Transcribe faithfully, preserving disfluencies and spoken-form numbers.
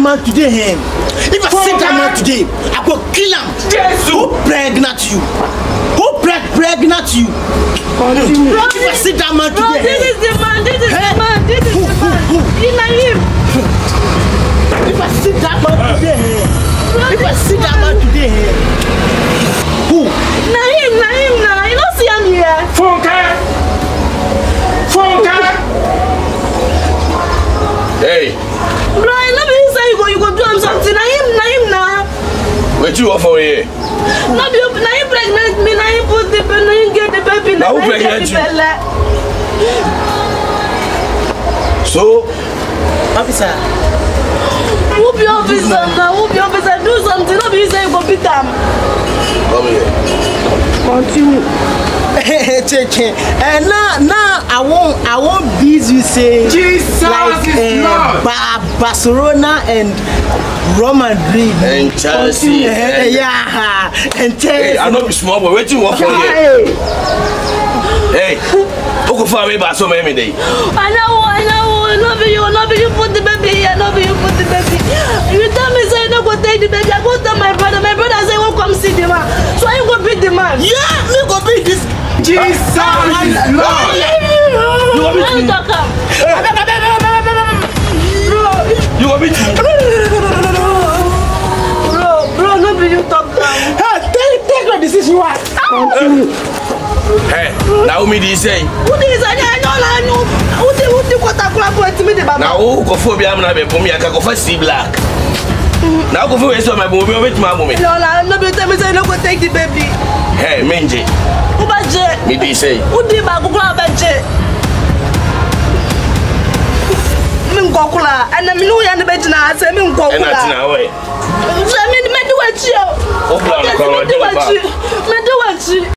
man today, him. If I see that man today, I go kill him. Who pregnant you? Who preg pregnant you? If I see that man today, this is the man. This is the man. This is the man. You know him. If I see that man today, if I see that man today, who? Na him, na him, na. You don't see him here. Funke! Funke! Hey! Bro, I love you say you go, you go do him something. Na him, na him, na. What you offer here? Na you, na him pregnant me, na him put the baby, na him get the baby, na who pregnant you? So? Officer. Who be officer now? Who be officer? Do something. Not be say you go beat them. Come here. Continue. Cheche. And now, now I won't, I won't beat you say Jesus like is uh, ba Barcelona and Real Madrid and Chelsea. Uh, yeah, and Chelsea. Hey, I know be small, but what you want from here? Hey, who go for me by so many days? I know, I know. Not be you, not be you put the baby here. Not be you put the baby. You tell me say you don't go take the baby. I go tell my brother. My brother say won't come see the man. So I go beat the man. Yeah, me go beat this. Jesus is Lord. You want me to? You want me to? Bro, bro, not be you talk now. Hey, take, take what decision you want. Hey, now who me this say? Who this? I know, I know. Who the who the quarter club to me the baba? Now who go for me? I'm not be for me. I can go for see black. Now go for so my baby with my mommy. No, no, no. Be tell me say no go take the baby. Hey, Menji. Who baje? Me this say. Who the bag go baje? Me ngokula. And me no ya ne baje na say me ngokula. And that's now way. So me me do what you. Oh, Me do what you. Me do what you.